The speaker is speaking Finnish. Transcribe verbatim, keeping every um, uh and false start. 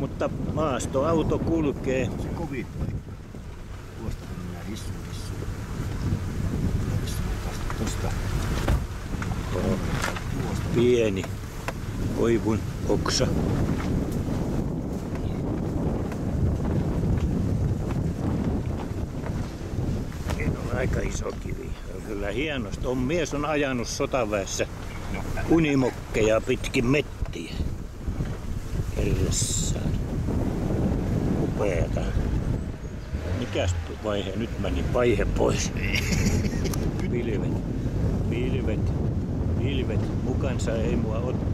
Mutta maastoauto kulkee. Se kovin paikka. Tuosta kun minä hissun hissun. Tuosta. Pieni koivun oksa. On aika iso kivi. On kyllä hienosti. On mies on ajanut sotaväessä unimokkeja pitkin mettiä. Herrassaan. Upeeta. Mikäs vaihe? Nyt meni vaihe pois. Pilvet. Pilvet. Pilvet. Mukansa ei mua ottaa.